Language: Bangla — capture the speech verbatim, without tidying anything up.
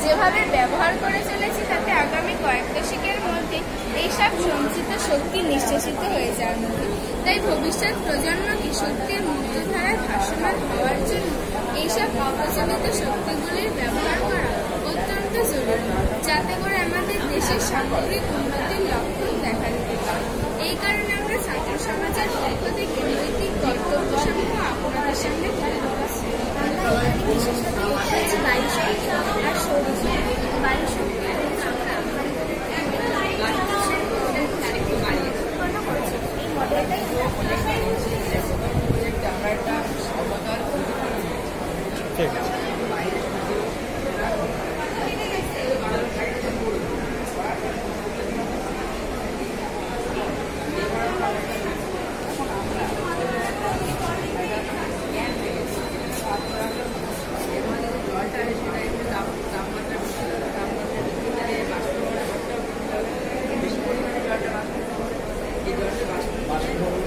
যেভাবে ব্যবহার করে চলেছি তাতে আগামী কয়েক দশকের মধ্যে এইসব সঞ্চিত শক্তি নিঃশেষিত হয়ে যাওয়ার মধ্যে। তাই ভবিষ্যৎ প্রজন্মকে শক্তির মুক্তধারায় ভাসমান হওয়ার জন্য এইসব অপ্রচলিত শক্তিগুলির ব্যবহার করা অত্যন্ত জরুরি, যাতে করে আমাদের দেশের সামগ্রিক উন্নতির লক্ষ্য দেখা দিতে পারে। এই কারণে আমরা ছাত্র সমাজের পক্ষ থেকে নৈতিক কর্তব্য সমূহ আপনাদের সামনে তুলে ধরেছি। ঠিক আছে। বাষ্প